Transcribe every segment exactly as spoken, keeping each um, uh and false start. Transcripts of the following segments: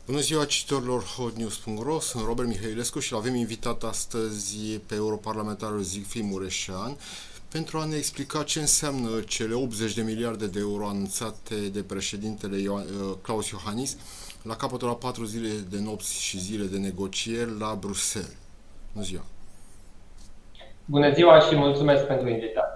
Bună ziua cititorilor hot news punct ro, sunt Robert Mihailescu și l-avem invitat astăzi pe europarlamentarul Siegfried Mureșan pentru a ne explica ce înseamnă cele optzeci de miliarde de euro anunțate de președintele Klaus Iohannis la capătul a patru zile de nopți și zile de negocieri la Bruxelles. Bună ziua! Bună ziua și mulțumesc pentru invitație!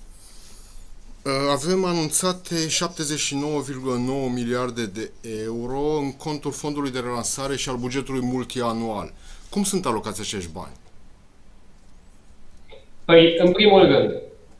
Avem anunțate șaptezeci și nouă virgulă nouă miliarde de euro în contul Fondului de Relansare și al bugetului multianual. Cum sunt alocați acești bani? Păi, în primul rând,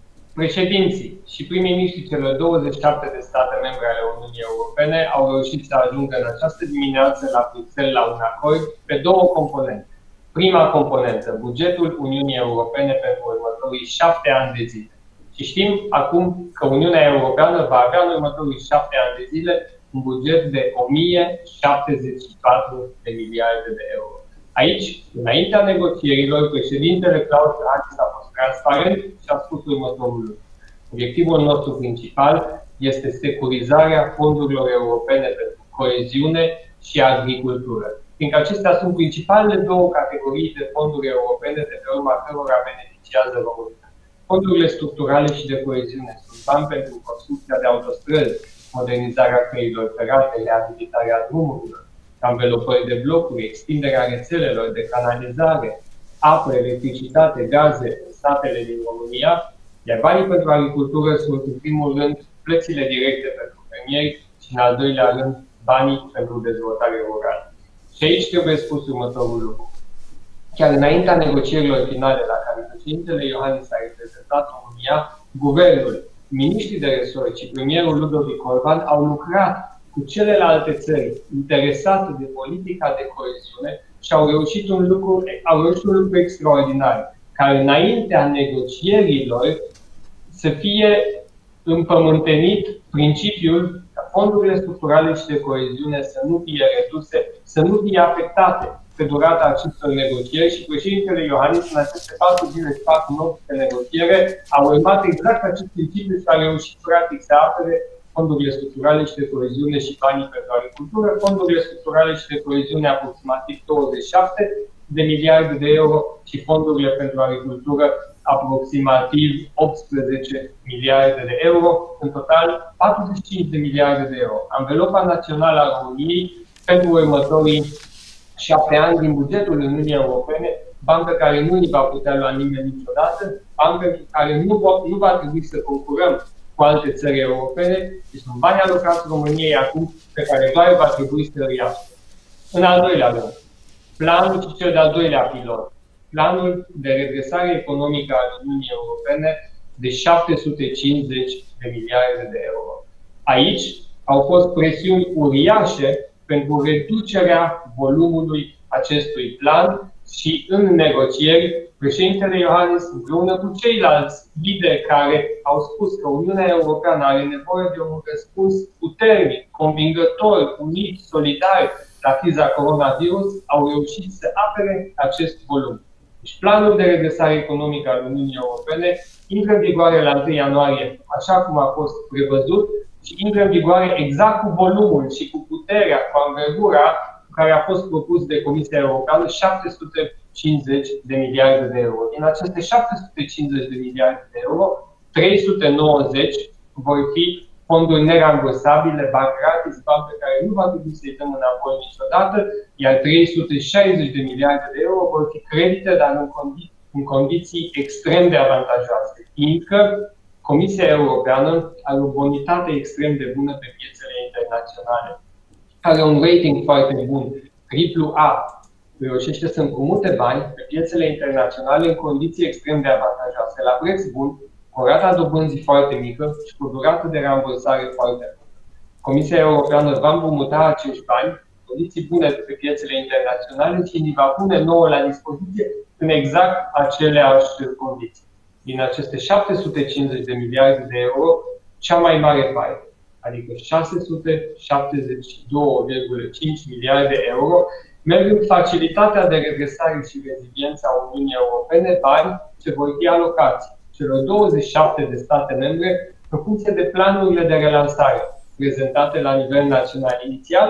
președinții și prim-ministrii celor douăzeci și șapte de state membre ale Uniunii Europene au reușit să ajungă în această dimineață la Bruxelles la un acord pe două componente. Prima componentă, bugetul Uniunii Europene pentru următorii șapte ani de zile. Și știm acum că Uniunea Europeană va avea în următorii șapte ani de zile un buget de o mie șaptezeci și patru de miliarde de euro. Aici, înaintea negocierilor, președintele Klaus Iohannis a fost transparent și a spus următorul lucru. Obiectivul nostru principal este securizarea fondurilor europene pentru coeziune și agricultură, fiindcă acestea sunt principalele două categorii de fonduri europene de pe urma cărora beneficiază România. Fondurile structurale și de coeziune sunt bani pentru construcția de autostrăzi, modernizarea căilor ferate, reabilitarea drumurilor, anvelopări de blocuri, extinderea rețelelor de canalizare, apă, electricitate, gaze în statele din România, iar banii pentru agricultură sunt în primul rând plățile directe pentru fermieri și în al doilea rând banii pentru dezvoltare rurală. Și aici trebuie spus următorul lucru. Chiar înaintea negocierilor finale la care președintele Iohannis a reprezentat România, guvernul, miniștrii de resort și premierul Ludovic Orban au lucrat cu celelalte țări interesate de politica de coeziune și au reușit un lucru, au reușit un lucru extraordinar, ca înaintea negocierilor să fie împământenit principiul ca fondurile structurale și de coeziune să nu fie reduse, să nu fie afectate pe durata acestor negocieri și președintele Iohannis în aceste patru zile și patru nopți de negociere a urmat exact acest principiu și a reușit practic să apere fondurile structurale și de coeziune și banii pentru agricultură, fondurile structurale și de coeziune aproximativ douăzeci și șapte de miliarde de euro și fondurile pentru agricultură aproximativ optsprezece miliarde de euro, în total patruzeci și cinci de miliarde de euro. Anvelopa națională a României pentru următorii șapte ani din bugetul Uniunii Europene, bani pe care nu îi va putea lua nimeni niciodată, bani pentru care nu va, nu va trebui să concurăm cu alte țări europene, și sunt bani alocați României acum pe care doar va trebui să îi ia. În al doilea rând, planul și cel de-al doilea pilon, planul de redresare economică al Uniunii Europene de șapte sute cincizeci de miliarde de euro. Aici au fost presiuni uriașe pentru reducerea volumului acestui plan și în negocieri, președintele Iohannis, împreună cu ceilalți lideri care au spus că Uniunea Europeană are nevoie de un răspuns puternic, convingător, unit, solidar la criza coronavirus, au reușit să apere acest volum. Deci planul de redresare economică al Uniunii Europene intră în vigoare la întâi ianuarie, așa cum a fost prevăzut, și intră în vigoare exact cu volumul și cu puterea, cu anvergura care a fost propus de Comisia Europeană, șapte sute cincizeci de miliarde de euro. Din aceste șapte sute cincizeci de miliarde de euro, trei sute nouăzeci vor fi fonduri nerambursabile, bani gratis, bani pe care nu va trebui să-i dăm înapoi niciodată, iar trei sute șaizeci de miliarde de euro vor fi credite, dar în, condi- în condiții extrem de avantajoase, fiindcă Comisia Europeană are o bonitate extrem de bună pe piețele internaționale. Are un rating foarte bun, triplu A. Reușește să împrumute bani pe piețele internaționale în condiții extrem de avantajoase, la preț bun, cu o rată dobânzii foarte mică și cu o durată de rambursare foarte bună. Comisia Europeană va împrumuta acești bani în condiții bune pe piețele internaționale și ni va pune nouă la dispoziție în exact aceleași condiții. Din aceste șapte sute cincizeci de miliarde de euro, cea mai mare parte, adică șase sute șaptezeci și doi virgulă cinci miliarde de euro, merg în facilitatea de redresare și reziliență a Uniunii Europene, bani ce vor fi alocați celor douăzeci și șapte de state membre în funcție de planurile de relansare prezentate la nivel național inițial.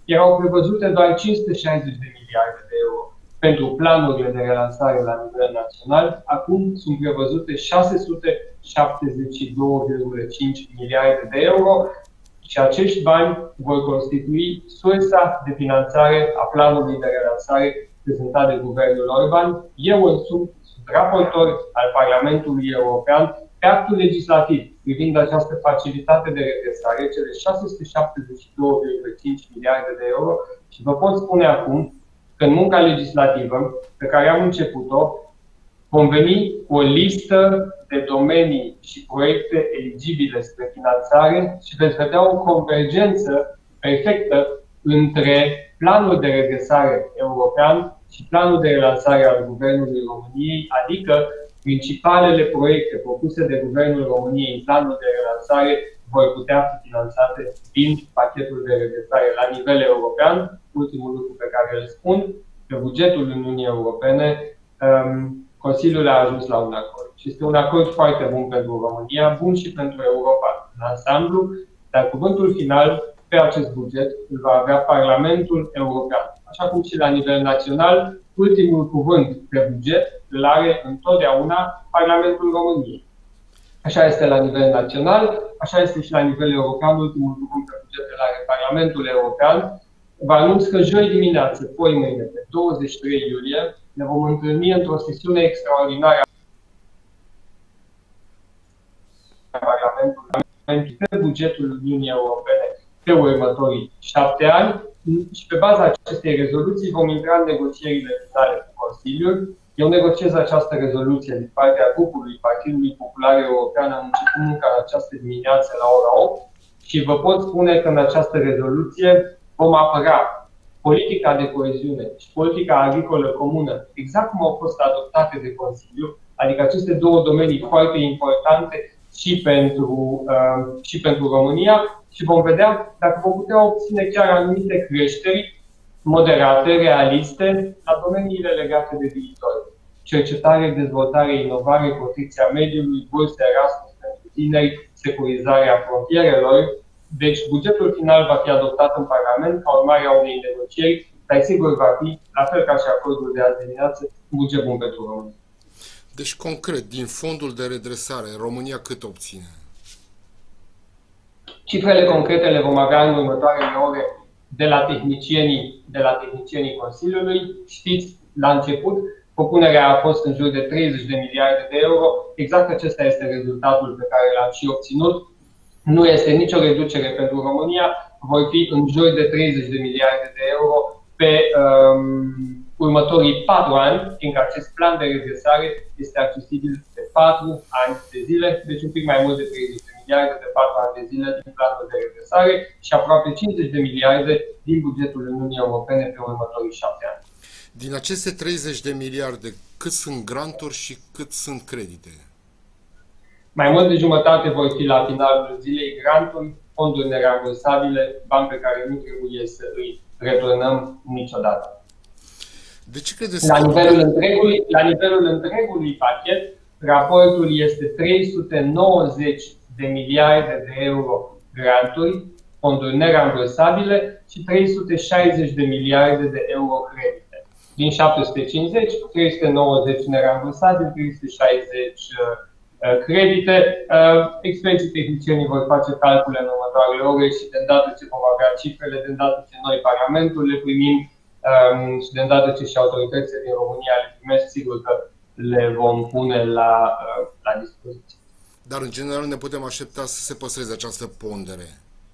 erau prevăzute doar cinci sute șaizeci de miliarde de euro pentru planurile de relansare la nivel național. Acum sunt prevăzute șase sute șaptezeci și doi virgulă cinci miliarde de euro și acești bani vor constitui sursa de finanțare a planului de relansare prezentat de guvernul Orban. Eu însumi sunt raportor al Parlamentului European pe actul legislativ privind această facilitate de redresare, cele șase sute șaptezeci și doi virgulă cinci miliarde de euro, și vă pot spune acum că în munca legislativă pe care am început-o vom veni cu o listă de domenii și proiecte eligibile spre finanțare și veți vedea o convergență perfectă între planul de redresare european și planul de relansare al Guvernului României, adică principalele proiecte propuse de Guvernul României în planul de relansare vor putea fi finanțate din pachetul de redresare la nivel european. Ultimul lucru pe care îl spun, pe bugetul Uniunii Europene, um, Consiliul a ajuns la un acord. Și este un acord foarte bun pentru România, bun și pentru Europa în ansamblu, dar cuvântul final pe acest buget îl va avea Parlamentul European. Așa cum și la nivel național, ultimul cuvânt pe buget îl are întotdeauna Parlamentul României. Așa este la nivel național, așa este și la nivel european, ultimul cuvânt pe buget îl are Parlamentul European. Vă anunț că joi dimineață, poi mâine, pe douăzeci și trei iulie, ne vom întâlni într-o sesiune extraordinară a Parlamentului pe bugetul Uniunii Europene pe următorii șapte ani și pe baza acestei rezoluții vom intra în negocierile finale cu Consiliul. Eu negociez această rezoluție din partea grupului Partidului Popular European. Am început munca în această dimineață la ora opt și vă pot spune că în această rezoluție vom apăra politica de coeziune și politica agricolă comună, exact cum au fost adoptate de Consiliu, adică aceste două domenii foarte importante și pentru, uh, și pentru România, și vom vedea dacă vom putea obține chiar anumite creșteri moderate, realiste, la domeniile legate de viitor. Cercetare, dezvoltare, inovare, protecția mediului, burse Erasmus pentru tineri, securizarea frontierelor. Deci bugetul final va fi adoptat în Parlament ca urmare a unei negocieri, dar sigur va fi, la fel ca și acordul de azi dimineață, un buget bun pentru România. Deci, concret, din fondul de redresare, România cât obține? Cifrele concrete le vom avea în următoarele ore de la tehnicienii, de la tehnicienii Consiliului. Știți, la început, propunerea a fost în jur de treizeci de miliarde de euro. Exact acesta este rezultatul pe care l-am și obținut. Nu este nicio reducere pentru România, vor fi în jur de treizeci de miliarde de euro pe um, următorii patru ani, fiindcă acest plan de redresare este accesibil pe patru ani de zile, deci un pic mai mult de treizeci de miliarde pe patru ani de zile din planul de redresare și aproape cincizeci de miliarde din bugetul Uniunii Europene pe următorii șapte ani. Din aceste treizeci de miliarde, cât sunt granturi și cât sunt credite? Mai mult de jumătate vor fi la finalul zilei granturi, fonduri nerambursabile, bani pe care nu trebuie să îi returnăm niciodată. De ce credeți la, nivelul întregului, la nivelul întregului pachet, raportul este trei sute nouăzeci de miliarde de euro granturi, fonduri nerambursabile și trei sute șaizeci de miliarde de euro credite. Din șapte sute cincizeci, trei sute nouăzeci nerambursabile, trei sute șaizeci credite. Experții tehnicienii vor face calcule în următoarele ore și de îndată ce vom avea cifrele, de îndată ce noi Parlamentul le primim și de îndată ce și autoritățile din România le primesc, sigur că le vom pune la, la dispoziție. Dar în general ne putem aștepta să se păstreze această pondere.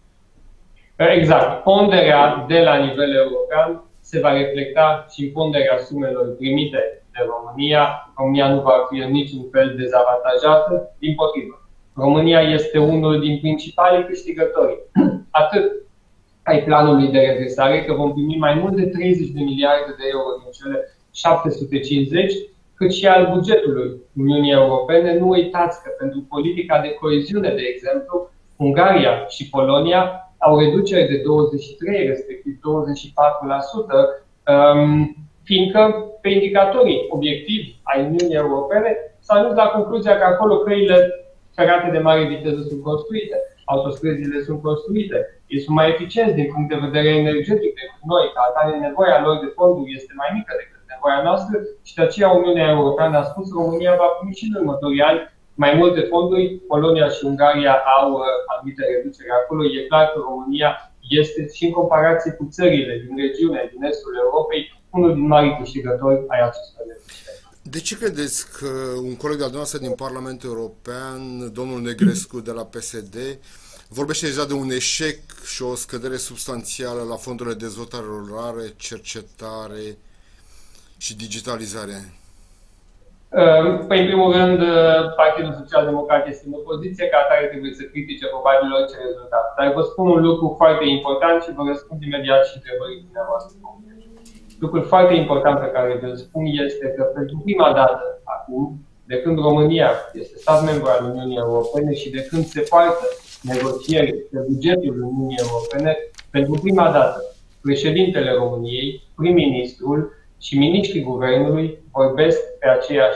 Exact. Ponderea de la nivel european se va reflecta și în ponderea sumelor primite de România. România nu va fi în niciun fel dezavantajată, dimpotrivă. România este unul din principalii câștigători, atât ai planului de redresare, că vom primi mai mult de treizeci de miliarde de euro din cele șapte sute cincizeci, cât și al bugetului Uniunii Europene. Nu uitați că pentru politica de coeziune, de exemplu, Ungaria și Polonia au reducere de douăzeci și trei, respectiv douăzeci și patru la sută, fiindcă pe indicatorii obiectivi ai Uniunii Europene s-a ajuns la concluzia că acolo căile ferate de mare viteză sunt construite. autostrăzile sunt construite, ei sunt mai eficienți din punct de vedere energetic decât noi, ca atare nevoia lor de fonduri este mai mică decât nevoia noastră și de aceea Uniunea Europeană a spus că România va primi și în următorii ani mai multe fonduri. Polonia și Ungaria au uh, anumite reduceri acolo. E clar că România este și în comparație cu țările din regiune, din estul Europei, unul din marii câștigători ai acestor reduceri. De ce credeți că un coleg de-al dumneavoastră din Parlamentul European, domnul Negrescu de la P S D, vorbește deja de un eșec și o scădere substanțială la fondurile de dezvoltare rurală, cercetare și digitalizare? Păi, în primul rând, Partidul Social Democrat este în opoziție, ca atare trebuie să critique probabil orice rezultat. Dar vă spun un lucru foarte important și vă răspund imediat și întrebării dumneavoastră. Lucrul foarte important pe care vă spun este că pentru prima dată acum, de când România este stat membru al Uniunii Europene și de când se poartă negocieri pe bugetul Uniunii Europene, pentru prima dată președintele României, prim-ministrul și miniștrii guvernului vorbesc pe aceeași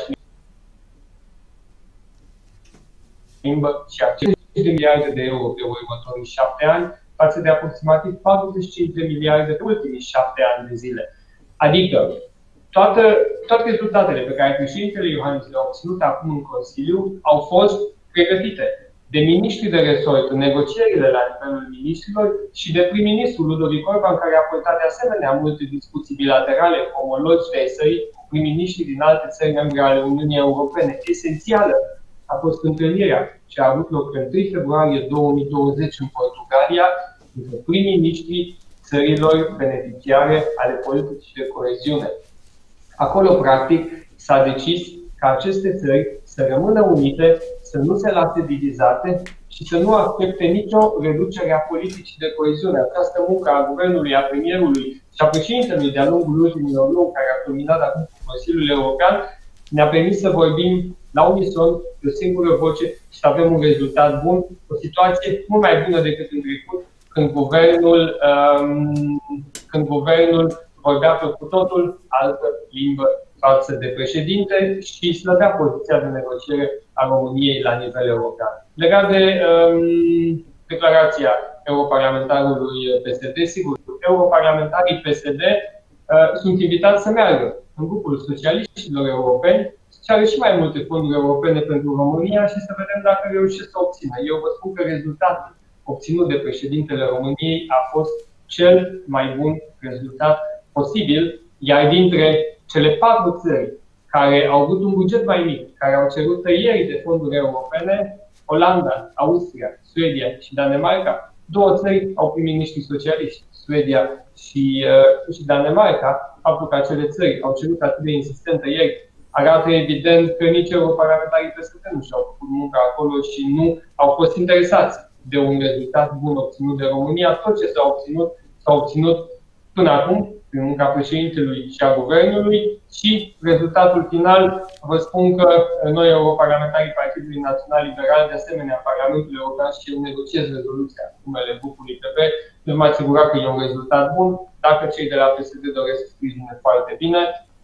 limbă și acești de miliarde de euro pe următorii șapte ani, față de aproximativ patruzeci și cinci de miliarde pe ultimii șapte ani de zile. Adică, toate, toate rezultatele pe care președintele Iohannis le-a obținut acum în Consiliu au fost pregătite de miniștri de resort în negocierile la nivelul miniștrilor și de prim-ministru Ludovic Orban, care a purtat de asemenea multe discuții bilaterale cu omologi de ai săi, cu prim-miniștri din alte țări membre ale Uniunii Europene. Esențială a fost întâlnirea ce a avut loc pe întâi februarie două mii douăzeci în Portugalia, între prim-miniștrii țărilor beneficiare ale politicii de coeziune. Acolo, practic, s-a decis ca aceste țări să rămână unite, să nu se lase divizate și să nu accepte nicio reducere a politicii de coeziune. Această muncă a guvernului, a premierului și a președintelui de-a lungul ultimilor luni, care a culminat acum cu Consiliul European, ne-a permis să vorbim la unison, de o singură voce și să avem un rezultat bun, o situație mult mai bună decât în trecut, când guvernul, um, când guvernul vorbea pe cu totul altă limbă față de președinte și slăbea poziția de negociere a României la nivel european. Legat de um, declarația europarlamentarului P S D, sigur, europarlamentarii P S D uh, sunt invitați să meargă în grupul socialiștilor europeni, să ceară și mai multe fonduri europene pentru România și să vedem dacă reușesc să obțină. Eu vă spun că rezultatul obținut de președintele României a fost cel mai bun rezultat posibil, iar dintre cele patru țări care au avut un buget mai mic, care au cerut tăieri de fonduri europene, Olanda, Austria, Suedia și Danemarca, două țări au prim-miniștri socialiști, Suedia și, uh, și Danemarca. Faptul că acele țări au cerut atât de insistent tăieri arată evident că nici europarlamentarii P S D nu și-au făcut munca acolo și nu au fost interesați de un rezultat bun obținut de România. Tot ce s-a obținut, s-a obținut până acum, prin munca președintelui și a guvernului și rezultatul final, vă spun că noi, europarlamentarii Partidului Național Liberal, de asemenea, în Parlamentul European și eu negociez rezoluția în numele grupului P P, nu m-a asigurat că e un rezultat bun. Dacă cei de la P S D doresc să sprijine foarte bine,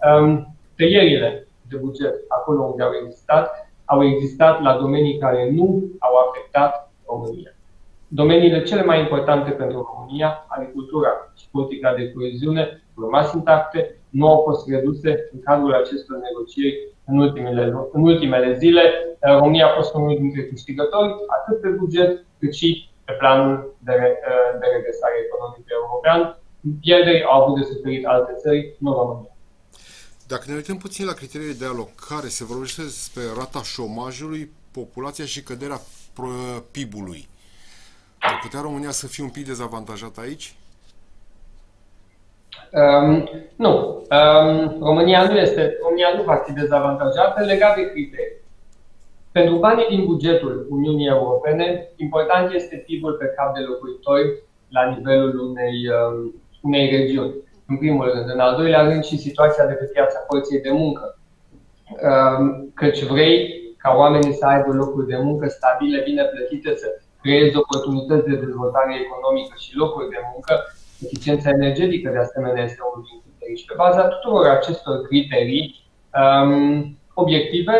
tăierile de buget, acolo unde au existat, au existat la domenii care nu au afectat România. Domeniile cele mai importante pentru România, agricultura și politica de coeziune, au rămas intacte, nu au fost reduse în cadrul acestor negocieri în ultimele, în ultimele zile. România a fost unul dintre câștigători, atât pe buget, cât și pe planul de, de redresare economică european. Pierderi au avut de suferit alte țări, nu România. Dacă ne uităm puțin la criteriile de alocare, se vorbește despre rata șomajului, populația și căderea P I B-ului. Ar putea România să fie un pic dezavantajată aici? Um, nu. Um, România nu este, România nu va fi dezavantajată legat de criterii. Pentru banii din bugetul Uniunii Europene, important este P I B-ul pe cap de locuitori la nivelul unei, um, unei regiuni. În primul rând. În al doilea rând și situația de pe piața forței de muncă. Um, căci vrei ca oamenii să aibă locuri de muncă stabile, bine plătite, să creezi oportunități de dezvoltare economică și locuri de muncă. Eficiența energetică, de asemenea, este unul din criterii. Și pe baza tuturor acestor criterii um, obiective,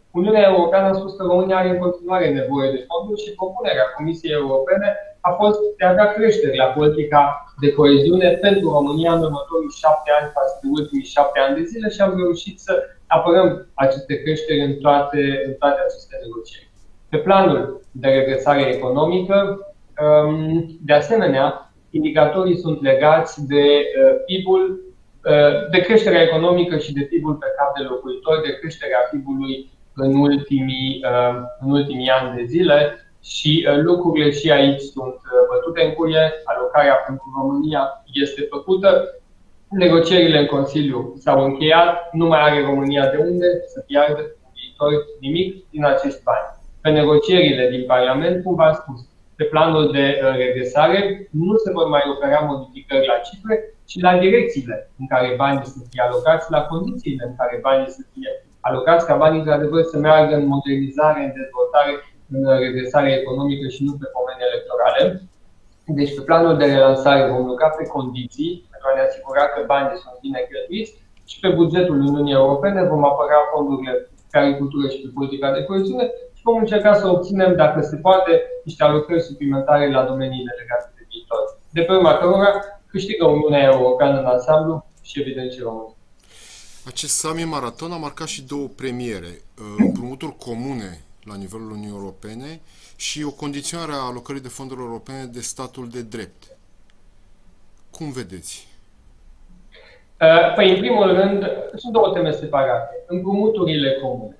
Uniunea Europeană a spus că România are în continuare nevoie de fonduri și propunerea Comisiei Europene a fost de a da creștere la politica de coeziune pentru România în următorii șapte ani față de ultimii șapte ani de zile și am reușit să apărăm aceste creșteri în toate, în toate aceste negocieri. Pe planul de redresare economică, de asemenea, indicatorii sunt legați de P I B-ul, de creșterea economică și de P I B-ul pe cap de locuitor, de creșterea P I B-ului în ultimii, în ultimii ani de zile și lucrurile și aici sunt bătute în cuie. Alocarea pentru România este făcută, negocierile în Consiliu s-au încheiat, nu mai are România de unde să piardă în viitor nimic din acești bani. Pe negocierile din Parlament, cum v-am spus, pe planul de redresare nu se vor mai opera modificări la cifre, ci la direcțiile în care banii să fie alocați, la condițiile în care banii să fie alocați, ca banii într-adevăr să meargă în modernizare, în dezvoltare, în redresare economică și nu pe pomeni electorale. Deci pe planul de relansare vom lucra pe condiții pentru a ne asigura că banii sunt bine cheltuiți și pe bugetul Uniunii Europene vom apăra fondurile pe agricultură și pe politica de coeziune și vom încerca să obținem, dacă se poate, niște alocări suplimentare la domeniile legate de viitor, de pe urma cărora câștigă Uniunea Europeană în ansamblu și evident și România. Acest summit maraton a marcat și două premiere, împrumuturi comune la nivelul Uniunii Europene și o condiționare a alocării de fonduri europene de statul de drept. Cum vedeți? Păi, în primul rând, sunt două teme separate. Împrumuturile comune.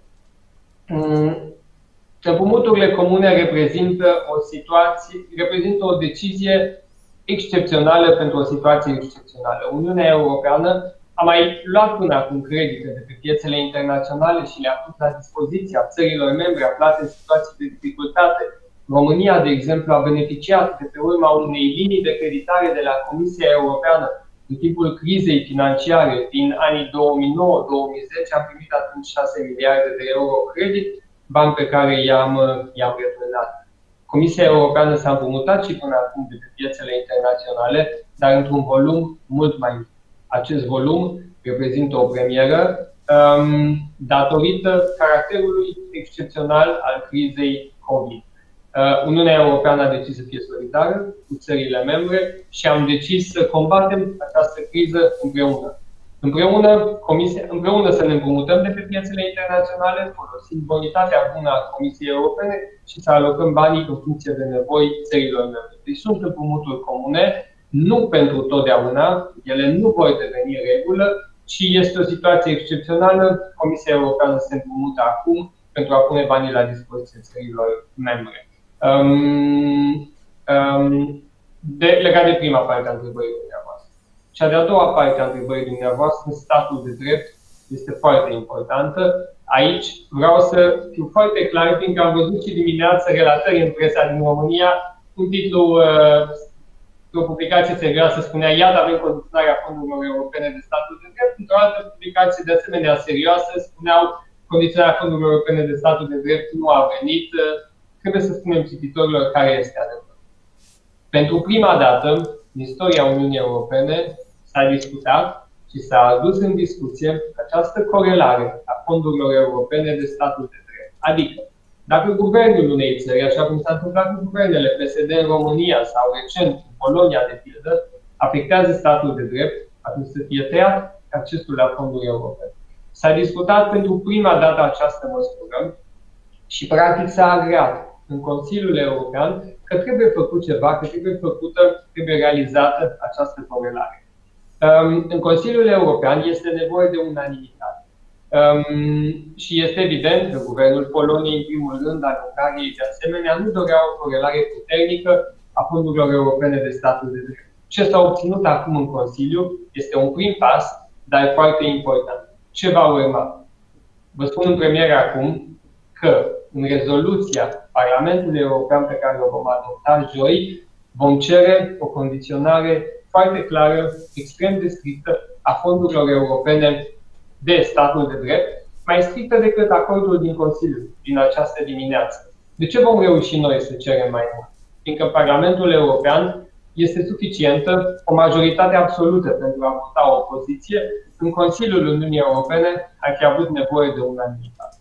Împrumuturile comune reprezintă o situație, reprezintă o decizie excepțională pentru o situație excepțională. Uniunea Europeană a mai luat până acum credite de pe piețele internaționale și le-a pus la dispoziția țărilor membre aflate în situații de dificultate. România, de exemplu, a beneficiat de pe urma unei linii de creditare de la Comisia Europeană în timpul crizei financiare din anii două mii nouă două mii zece, am primit atunci șase miliarde de euro credit, bani pe care i-am i-am returnat. Comisia Europeană s-a împrumutat și până acum de pe piețele internaționale, dar într-un volum mult mai mic. Acest volum reprezintă o premieră um, datorită caracterului excepțional al crizei COVID. Uh, Uniunea Europeană a decis să fie solidară cu țările membre și am decis să combatem această criză împreună. Împreună, comisia, împreună să ne împrumutăm de pe piețele internaționale, folosind bonitatea bună a Comisiei Europene și să alocăm banii în funcție de nevoi țărilor membre. Deci sunt împrumuturi comune, nu pentru totdeauna, ele nu vor deveni regulă, ci este o situație excepțională. Comisia Europeană se împrumută acum pentru a pune banii la dispoziție țărilor membre. Um, um, de, legat de prima parte a întrebării dumneavoastră. Cea de-a doua parte a întrebării dumneavoastră, statul de drept, este foarte importantă. Aici vreau să fiu foarte clar, fiindcă am văzut și dimineața relatări în presa din România, un titlu uh, o publicație serioasă spunea: iată, avem condiționarea fondurilor europene de statul de drept. Într-o altă publicație de asemenea serioasă spuneau: condiționarea fondurilor europene de statul de drept nu a venit. Trebuie să spunem cititorilor care este adevărul. Pentru prima dată în istoria Uniunii Europene s-a discutat și s-a adus în discuție această corelare a fondurilor europene de statul de drept. Adică, dacă guvernul unei țări, așa cum s-a întâmplat cu guvernele P S D în România sau recent în Polonia, de pildă, afectează statul de drept, atunci să fie tăiat accesul la fonduri europene. S-a discutat pentru prima dată această măsură și practic s-a agreat în Consiliul European că trebuie făcut ceva, că trebuie făcută, trebuie realizată această corelare. În Consiliul European este nevoie de unanimitate. Și este evident că guvernul Poloniei, în primul rând, al Ungariei, de asemenea, nu dorea o corelare puternică a fondurilor europene de statul de drept. Ce s-a obținut acum în Consiliu este un prim pas, dar foarte important. Ce va urma? Vă spun în premieră acum că în rezoluția Parlamentului European pe care o vom adopta joi, vom cere o condiționare foarte clară, extrem de strictă, a fondurilor europene de statul de drept, mai strictă decât acordul din Consiliu din această dimineață. De ce vom reuși noi să cerem mai mult? Fiindcă Parlamentul European este suficientă, o majoritate absolută pentru a vota o poziție, în Consiliul Uniunii Europene ar fi avut nevoie de unanimitate.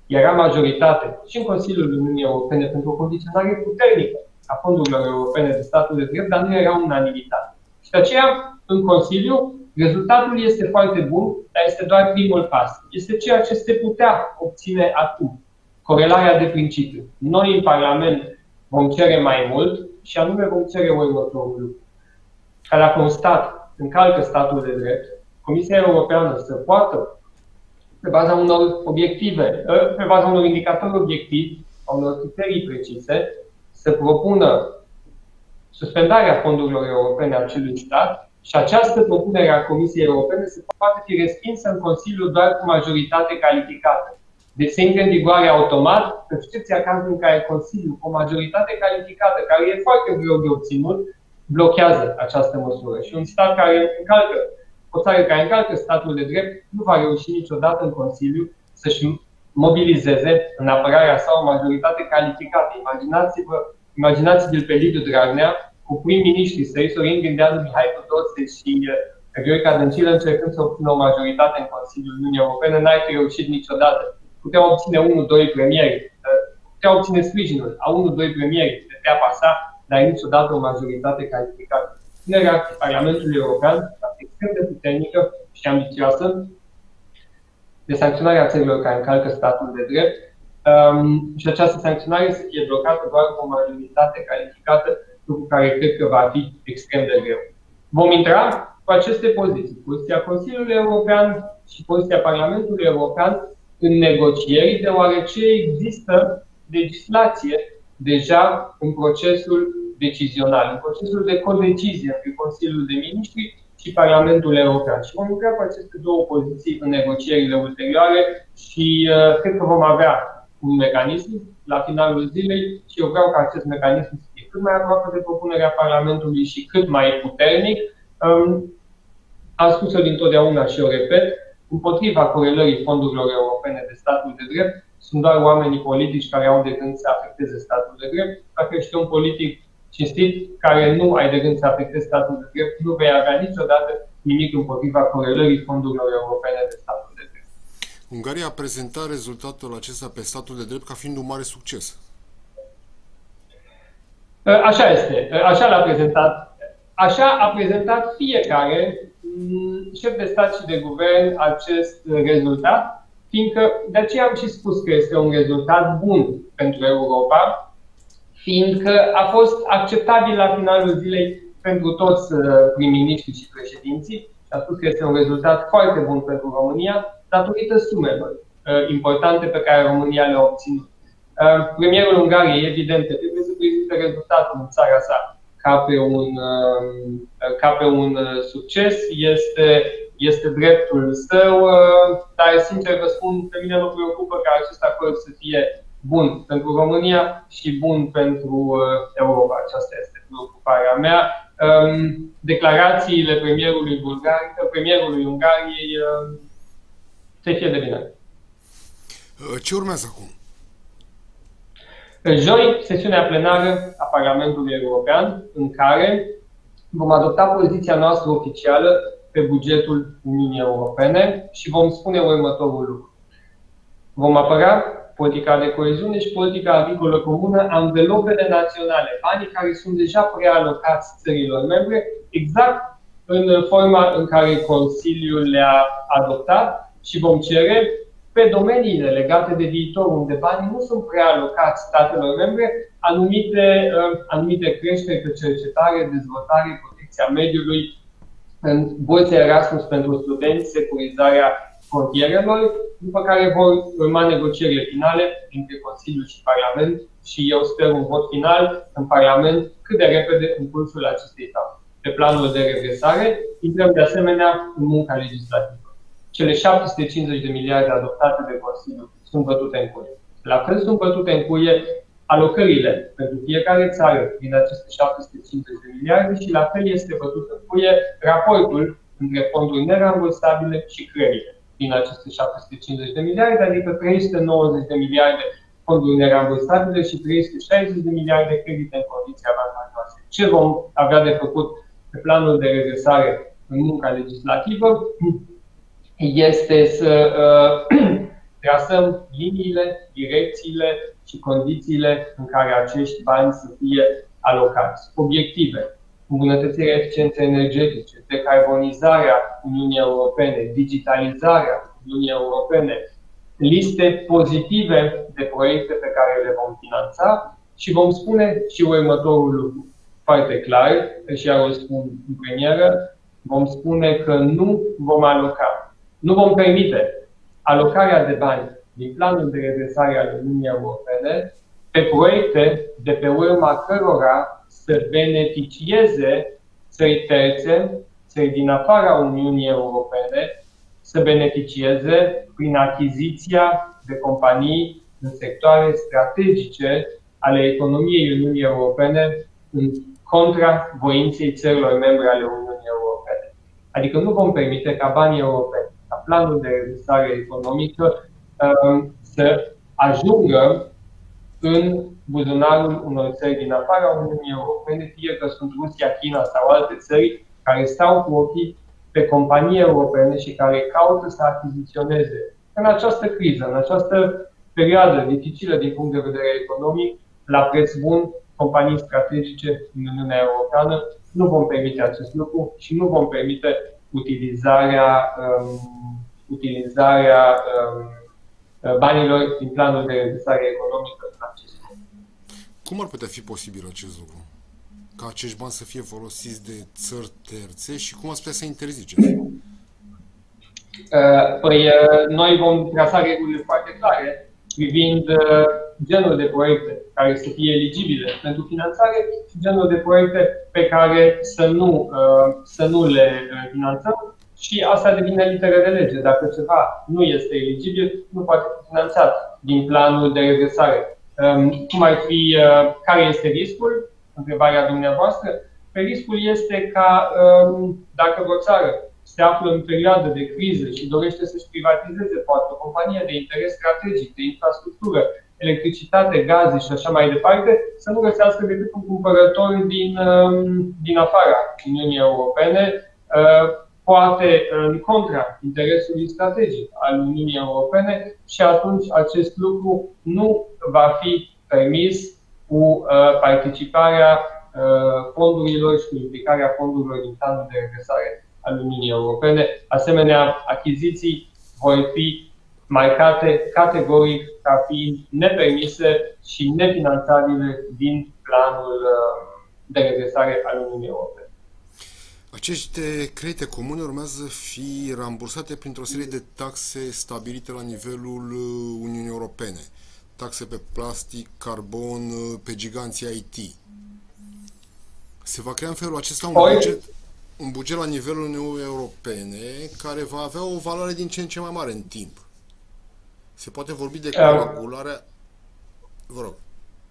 era majoritate și în Consiliul Uniunii Europene pentru o condiționare puternică a fondurilor europene de statul de drept, dar nu era unanimitate. Și de aceea, în Consiliu, rezultatul este foarte bun, dar este doar primul pas. Este ceea ce se putea obține acum. Corelarea de principiu. Noi, în Parlament, vom cere mai mult și anume vom cere următorul lucru. Ca dacă un stat încalcă statul de drept, Comisia Europeană să poată, pe baza unor obiective, pe baza unor indicatori obiectivi, a unor criterii precise, să propună suspendarea fondurilor europene a acelui stat și această propunere a Comisiei Europene să poate fi respinsă în Consiliu doar cu majoritate calificată. Deci se intră în vigoare automat, în excepția cazului în care Consiliul, cu o majoritate calificată, care e foarte greu de obținut, blochează această măsură. Și un stat care încalcă, o țară care încalcă statul de drept, nu va reuși niciodată în Consiliu să-și mobilizeze în apărarea sa o majoritate calificată. Imaginați-vă, imaginați-vă pe Liviu Dragnea cu prim-ministrii săi, Sorin Grindeanu, Mihai Tudose și Viorica Dăncilă, încercând să obțină o majoritate în Consiliul Uniunii Europene, n-ai fi reușit niciodată. Puteau obține unu doi premieri, puteau obține sprijinul a unu doi premieri de treaba sa, dar niciodată o majoritate calificată. Punerea Parlamentului European extrem de puternică și ambițioasă de sancționarea țărilor care încalcă statul de drept um, și această sancționare să fie blocată doar cu o majoritate calificată, lucru care cred că va fi extrem de greu. Vom intra cu aceste poziții, poziția Consiliului European și poziția Parlamentului European în negocieri, deoarece există legislație deja în procesul decizional, în procesul de codecizie între Consiliul de Ministri și Parlamentul European. Și vom lucra cu aceste două poziții în negocierile ulterioare și uh, cred că vom avea un mecanism la finalul zilei și eu vreau ca acest mecanism să fie cât mai aproape de propunerea Parlamentului și cât mai puternic. Um, am spus-o dintotdeauna și o repet, împotriva corelării fondurilor europene de statul de drept sunt doar oamenii politici care au de gând să afecteze statul de drept. Dacă ești un politic cinstit, care nu ai de gând să afectezi statul de drept, nu vei avea niciodată nimic împotriva corelării fondurilor europene de statul de drept. Ungaria a prezentat rezultatul acesta pe statul de drept ca fiind un mare succes. Așa este. Așa l-a prezentat. Așa a prezentat fiecare șef de stat și de guvern acest rezultat, fiindcă de aceea am și spus că este un rezultat bun pentru Europa, fiindcă a fost acceptabil la finalul zilei pentru toți prim-miniștrii și președinții și a spus că este un rezultat foarte bun pentru România, datorită sumelor importante pe care România le-a obținut. Premierul Ungariei, evident, trebuie să prezinte rezultatul în țara sa ca pe un, ca pe un succes, este, este dreptul său, dar sincer vă spun, pe mine mă preocupă ca acest acord să fie bun pentru România și bun pentru Europa. Aceasta este preocuparea mea. Declarațiile premierului bulgar, premierului Ungariei se fie de bine. Ce urmează acum? Joi, sesiunea plenară a Parlamentului European, în care vom adopta poziția noastră oficială pe bugetul Uniunii Europene și vom spune următorul lucru. Vom apăra politica de coeziune și politica agricolă comună, anvelopele naționale, banii care sunt deja prealocați țărilor membre, exact în forma în care Consiliul le-a adoptat și vom cere pe domeniile legate de viitor, unde banii nu sunt prealocați statelor membre, anumite, anumite creșteri pe cercetare, dezvoltare, protecția mediului, în burse Erasmus pentru studenți, securizarea frontierelor, după care vor urma negocierile finale între Consiliu și Parlament și eu sper un vot final în Parlament cât de repede în cursul acestei etape. Pe planul de redresare, intrăm de asemenea în munca legislativă. Cele șapte sute cincizeci de miliarde adoptate de Consiliu sunt bătute în cuie. La fel sunt bătute în cuie alocările pentru fiecare țară din aceste șapte sute cincizeci de miliarde și la fel este bătut în cuie raportul între fonduri nerambursabile și credite din aceste șapte sute cincizeci de miliarde, adică trei sute nouăzeci de miliarde fonduri nerambursabile și trei sute șaizeci de miliarde credite în condiții avantajoase. Ce vom avea de făcut pe planul de redresare în munca legislativă este să uh, trasăm liniile, direcțiile și condițiile în care acești bani să fie alocați. Obiective: îmbunătățirea eficienței energetice, decarbonizarea Uniunii Europene, digitalizarea Uniunii Europene, liste pozitive de proiecte pe care le vom finanța și vom spune și următorul lucru foarte clar, și iar o spun în premieră, vom spune că nu vom aloca, nu vom permite alocarea de bani din planul de redresare al Uniunii Europene pe proiecte de pe urma cărora să beneficieze țări terțe, țări din afara Uniunii Europene, să beneficieze prin achiziția de companii în sectoare strategice ale economiei Uniunii Europene în contra voinței țărilor membre ale Uniunii Europene. Adică nu vom permite ca banii europeni, ca planul de redresare economică, să ajungă în buzunarul unor țări din afara Uniunii Europene, fie că sunt Rusia, China sau alte țări care stau cu ochii pe companii europene și care caută să achiziționeze în această criză, în această perioadă dificilă din punct de vedere economic, la preț bun, companii strategice în Uniunea Europeană. Nu vom permite acest lucru și nu vom permite utilizarea, um, utilizarea um, banilor din planul de redresare economică în acest lucru. Cum ar putea fi posibil acest lucru? Ca acești bani să fie folosiți de țări terțe și cum ați putea să interziceți? Păi noi vom trasa regulile foarte clare privind genul de proiecte care să fie eligibile pentru finanțare și genul de proiecte pe care să nu, să nu le finanțăm. Și asta devine literă de lege. Dacă ceva nu este eligibil, nu poate fi finanțat din planul de redresare. Cum ar fi, care este riscul? Întrebarea dumneavoastră. Pe riscul este ca, dacă o țară se află în perioadă de criză și dorește să-și privatizeze poate o companie de interes strategic, de infrastructură, electricitate, gaze și așa mai departe, să nu găsească decât un cumpărător din, din afara Uniunii Europene, poate în contra interesului strategic al Uniunii Europene și atunci acest lucru nu va fi permis cu participarea fondurilor și cu implicarea fondurilor din planul de redresare al Uniunii Europene. Asemenea, achiziții vor fi marcate categoric ca fiind nepermise și nefinanțabile din planul de redresare al Uniunii Europene. Aceste credite comune urmează să fi rambursate printr-o serie de taxe stabilite la nivelul Uniunii Europene. Taxe pe plastic, carbon, pe giganții I T. Se va crea în felul acesta un buget, un buget la nivelul Uniunii Europene care va avea o valoare din ce în ce mai mare în timp. Se poate vorbi de coagularea... Vă rog.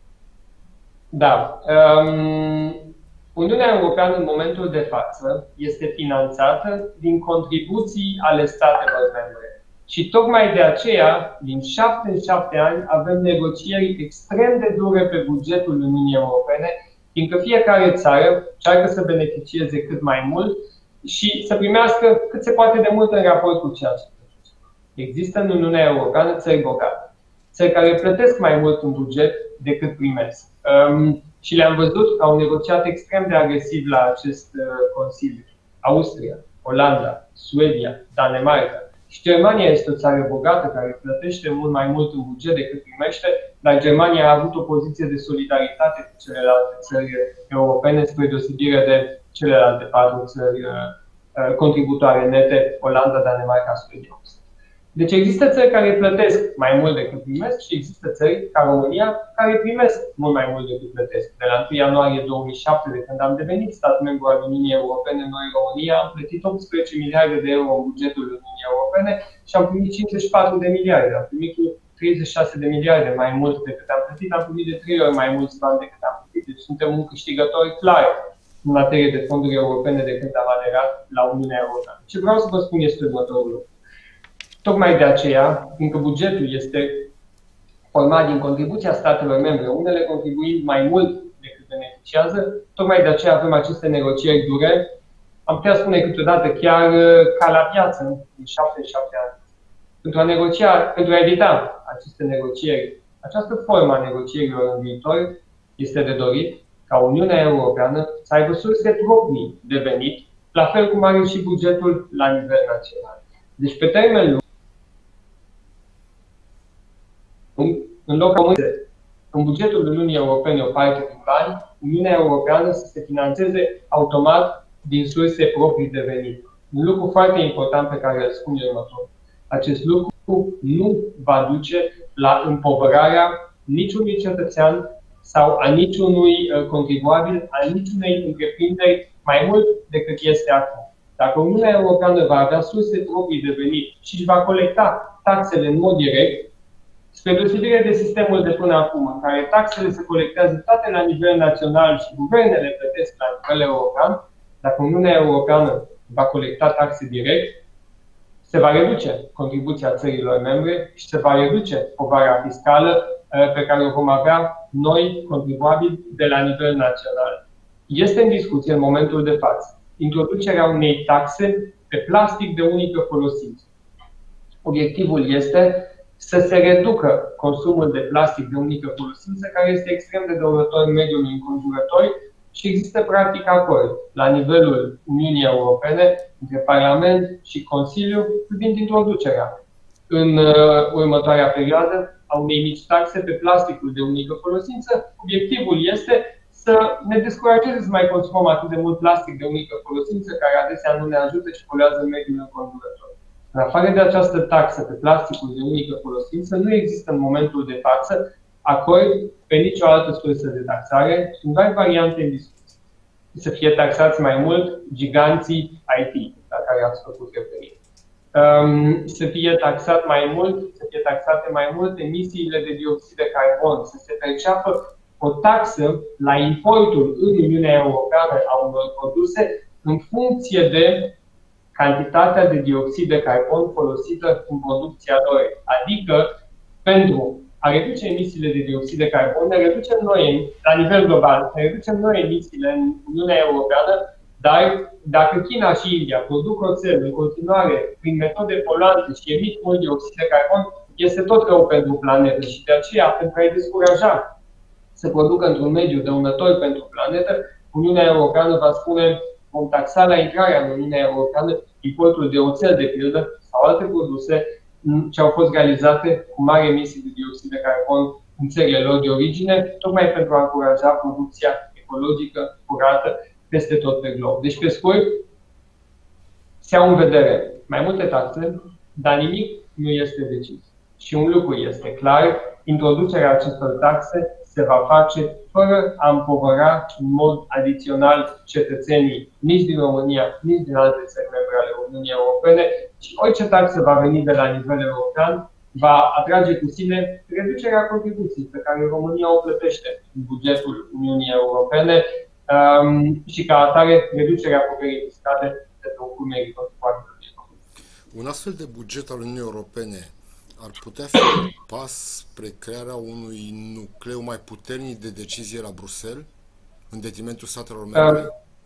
Da. Um... Uniunea Europeană în momentul de față este finanțată din contribuții ale statelor membre. Și tocmai de aceea, din șapte în șapte ani, avem negocieri extrem de dure pe bugetul Uniunii Europene, fiindcă fiecare țară încearcă să beneficieze cât mai mult și să primească cât se poate de mult în raport cu ceea ce plătește. Există în Uniunea Europeană țări bogate, țări care plătesc mai mult în buget decât primesc. Um, Și le-am văzut că au negociat extrem de agresiv la acest uh, Consiliu. Austria, Olanda, Suedia, Danemarca. Și Germania este o țară bogată care plătește mult mai mult în buget decât primește, dar Germania a avut o poziție de solidaritate cu celelalte țări europene, spre deosebire de celelalte patru țări uh, contributoare nete, Olanda, Danemarca, Suedia. Deci există țări care plătesc mai mult decât primesc și există țări, ca România, care primesc mult mai mult decât plătesc. De la întâi ianuarie două mii șapte, de când am devenit stat membru al Uniunii Europene, noi, România, am plătit optsprezece miliarde de euro în bugetul Uniunii Europene și am primit cincizeci și patru de miliarde. Am primit treizeci și șase de miliarde mai mult decât am plătit, am primit de trei ori mai mulți bani decât am plătit. Deci suntem un câștigător clar în materie de fonduri europene de când am aderat la Uniunea Europeană. Ce vreau să vă spun este următorul lucru. Tocmai de aceea, fiindcă bugetul este format din contribuția statelor membre, unele contribuind mai mult decât beneficiază, tocmai de aceea avem aceste negocieri dure, am putea spune câteodată chiar ca la viață, în șapte șapte ani. pentru a negocia, pentru a evita aceste negocieri, această formă a negocierilor în viitor, este de dorit ca Uniunea Europeană să aibă surse proprii de venit, la fel cum are și bugetul la nivel național. Deci, pe termen lung, în loc în bugetul Uniunii Europene o parte din bani, Uniunea Europeană să se finanțeze automat din surse proprii de venit. Un lucru foarte important pe care îl spun eu următor. Acest lucru nu va duce la împovărarea niciunui cetățean sau a niciunui contribuabil, a niciunei întreprinderi mai mult decât este acum. Dacă Uniunea Europeană va avea surse proprii de venit și își va colecta taxele în mod direct, spre deosebire de sistemul de până acum, în care taxele se colectează toate la nivel național și guvernele plătesc la nivel european, dacă Uniunea Europeană va colecta taxe direct, se va reduce contribuția țărilor membre și se va reduce povara fiscală pe care o vom avea noi, contribuabili, de la nivel național. Este în discuție în momentul de față introducerea unei taxe pe plastic de unică folosință. Obiectivul este să se reducă consumul de plastic de unică folosință, care este extrem de dăunător mediului înconjurător și există practic acord la nivelul Uniunii Europene între Parlament și Consiliu privind introducerea în uh, următoarea perioadă a unei mici taxe pe plasticul de unică folosință. Obiectivul este să ne descurajeze să mai consumăm atât de mult plastic de unică folosință, care adesea nu ne ajută și poluează mediul înconjurător. În afară de această taxă pe plasticul de unică folosință, nu există în momentul de față acord pe nicio altă sursă de taxare. Sunt doar variante în discuție. Să fie taxați mai mult giganții I T, la care ați făcut referire. Um, să fie taxat mai mult, să fie taxate mai mult emisiile de dioxid de carbon, să se perceapă o taxă la importul în Uniunea Europeană a unor produse în funcție de cantitatea de dioxid de carbon folosită în producția lor. Adică, pentru a reduce emisiile de dioxid de carbon, ne reducem noi, la nivel global, ne reducem noi emisiile în Uniunea Europeană, dar dacă China și India produc oțel în continuare prin metode poluante și emit mult dioxid de carbon, este tot rău pentru planetă și de aceea, pentru a-i descuraja să producă într-un mediu dăunător pentru planetă, Uniunea Europeană va spune: vom taxa la intrarea în Uniunea Europeană importul de oțel, de pildă, sau alte produse ce au fost realizate cu mari emisii de dioxid de carbon în țările lor de origine, tocmai pentru a încuraja producția ecologică curată peste tot pe glob. Deci, pe scurt, se au în vedere mai multe taxe, dar nimic nu este decis. Și un lucru este clar: introducerea acestor taxe se va face fără a împovăra în mod adițional cetățenii nici din România, nici din alte țări membre ale Uniunii Europene, și orice taxă va veni de la nivel european va atrage cu sine reducerea contribuției pe care România o plătește în bugetul Uniunii Europene um, și ca atare reducerea poverii fiscale pentru urmerii contribuabililor. Un astfel de buget al Uniunii Europene ar putea fi un pas spre crearea unui nucleu mai puternic de decizie la Bruxelles, în detrimentul statelor membre?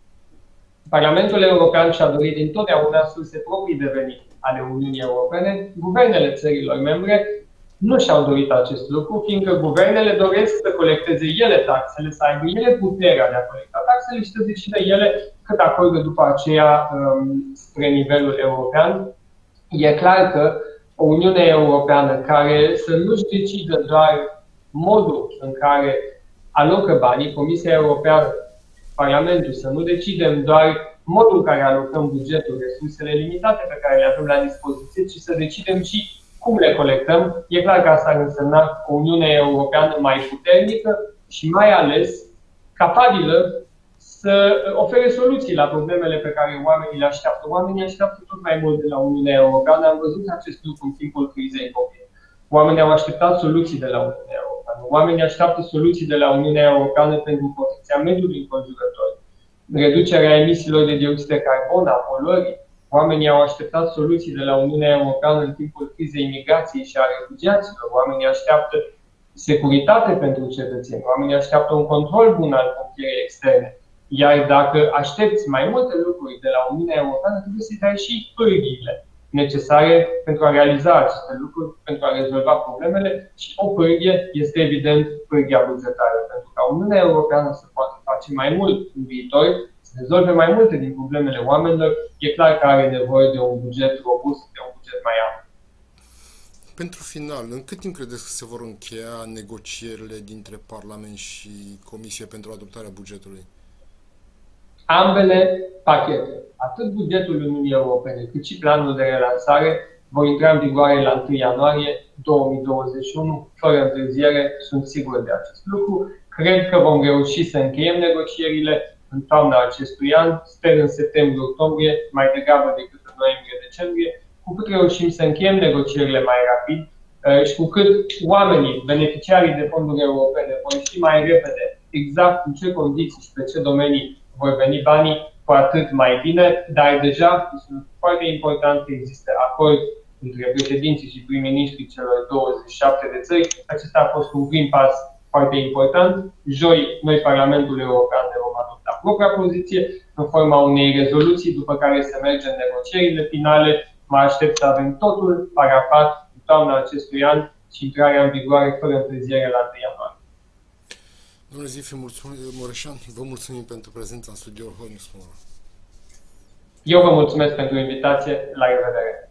Parlamentul European și-a dorit dintotdeauna surse proprii de venit ale Uniunii Europene. Guvernele țărilor membre nu și-au dorit acest lucru, fiindcă guvernele doresc să colecteze ele taxele, să aibă ele puterea de a colecta taxele și să decidă ele cât acordă după aceea um, spre nivelul european. E clar că o Uniune Europeană care să nu-și decidă doar modul în care alocă banii, Comisia Europeană, Parlamentul, să nu decidem doar modul în care alocăm bugetul, resursele limitate pe care le avem la dispoziție, ci să decidem și cum le colectăm. E clar că asta ar însemna o Uniune Europeană mai puternică și mai ales capabilă să ofere soluții la problemele pe care oamenii le așteaptă. Oamenii așteaptă tot mai mult de la Uniunea Europeană. Am văzut acest lucru în timpul crizei COVID. Oamenii au așteptat soluții de la Uniunea Europeană. Oamenii așteaptă soluții de la Uniunea Europeană pentru protecția mediului înconjurător, reducerea emisiilor de dioxid de carbon, a poluării. Oamenii au așteptat soluții de la Uniunea Europeană în timpul crizei migrației și a refugiaților. Oamenii așteaptă securitate pentru cetățeni. Oamenii așteaptă un control bun al frontierei externe. Iar dacă aștepți mai multe lucruri de la Uniunea Europeană, trebuie să-i dai și pârghiile necesare pentru a realiza aceste lucruri, pentru a rezolva problemele și o pârghie este evident pârghia bugetară, pentru ca Uniunea Europeană să poată face mai mult în viitor, să rezolve mai multe din problemele oamenilor, e clar că are nevoie de un buget robust, de un buget mai amplu. Pentru final, în cât timp credeți că se vor încheia negocierile dintre Parlament și Comisie pentru adoptarea bugetului? Ambele pachete, atât bugetul Uniunii Europene cât și planul de relansare, vor intra în vigoare la întâi ianuarie două mii douăzeci și unu, fără întârziere, sunt sigur de acest lucru. Cred că vom reuși să încheiem negocierile în toamna acestui an, sper în septembrie-octombrie, mai degrabă decât în noiembrie-decembrie. Cu cât reușim să încheiem negocierile mai rapid și cu cât oamenii, beneficiarii de fonduri europene, vor ști mai repede exact în ce condiții și pe ce domenii vor veni banii, cu atât mai bine, dar deja sunt foarte important că există acord între președinții și prim-ministrii celor douăzeci și șapte de țări. Acesta a fost un prim pas foarte important. Joi, noi, Parlamentul European, ne vom adopta propria poziție în forma unei rezoluții, după care se merge în negocierile finale. Mă aștept să avem totul parafat în toamna acestui an și intrarea în vigoare fără întârziere la întâi ianuarie. Domnule Zicfrim Mureșan, vă mulțumim pentru prezența în studioul Hot News. Eu vă mulțumesc pentru invitație. La revedere!